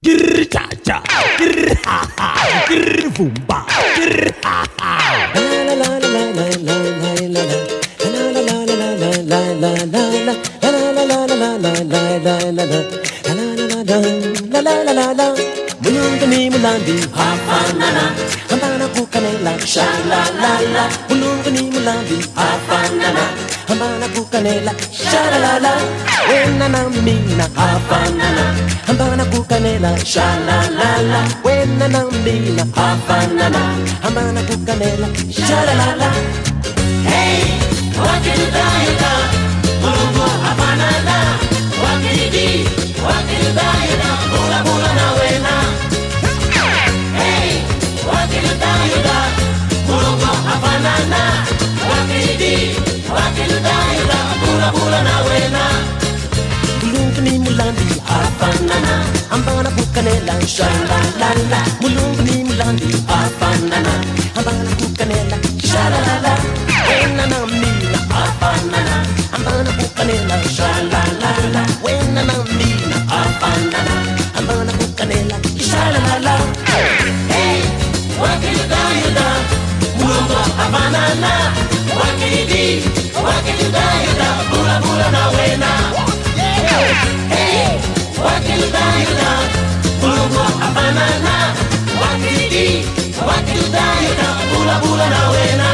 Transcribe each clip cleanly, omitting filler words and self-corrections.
Grr cha cha, grr ha ha, grr vumba, grr ha ha. La la la la la la la la la. La la la la la la la la la. La la la la la la la la la la. La la la la la. Mulungu ni mulandi hafanana, hambana kukanela sha la la la. Mulungu ni mulandi hafanana, hambana kukanela sha la la la. Wena na mina hafanana, hambana kukanela sha la la la. Wena na mina hafanana, hambana kukanela sha la la la. Hey, wakidayuda, mulungu hafanana, wakidi, wakidayuda, bula bula na wena. Hey, wakidayuda, mulungu hafanana, wakidi, wakidayuda, bula bula na wena. Mulungu ni mulandi hafanana, hambana kukanela sha la la la. Mulungu ni mulandi hafanana, hambana kukanela sha la la la. Wena na mina hafanana, hambana kukanela sha la la la. Wena na mina hafanana, hambana kukanela sha la la la. Hey, wakidayuda, mulungu hafanana, wakidi, wakidayuda, bula bula na wena. Hey, wakidayuda, mulungu hafanana, wakidi, wakidayuda, bula bula na wena.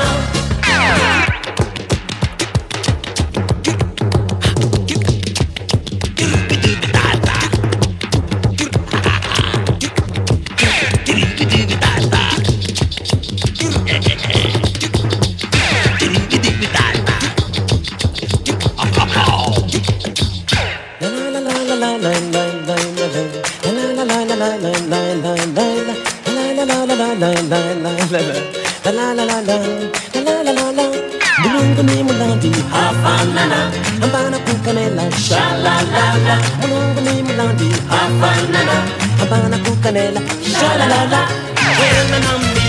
Mulungu ni mulandi hafanana, hambana kukanela sha la la la. Mulungu ni mulandi hafanana, hambana kukanela sha la la la. Wena na mina